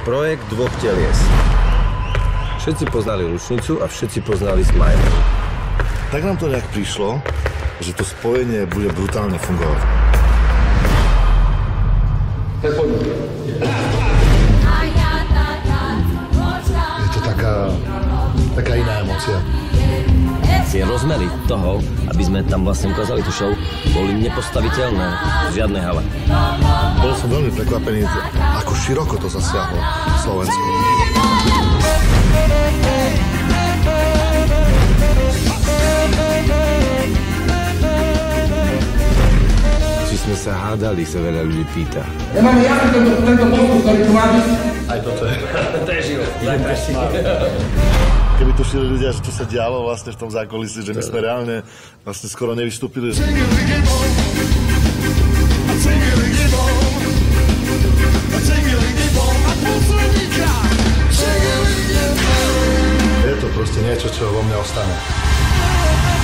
projekt dvoch telies. Všetci poznali Rušnicu a všetci poznali Smile. Tak nám to nejak prišlo, že to spojenie bude brutálne fungovať. Je to taká iná emócia. Tie rozmery toho, aby sme tam vlastne ukázali tú show, boli nepostaviteľné v žiadnej hale. Bol som veľmi prekvapený, ako široko to zasiahlo Slovensku. Či sme sa hádali, sa veľa ľudí pýta. Ja mám jasný tento postup, ktorý tu máš. Aj toto je. To je život. Keby tušili ľudia, že čo sa dialo vlastne v tom zákulisí, že my sme reálne vlastne skoro nevystúpili. Je to proste niečo, čo vo mne ostane.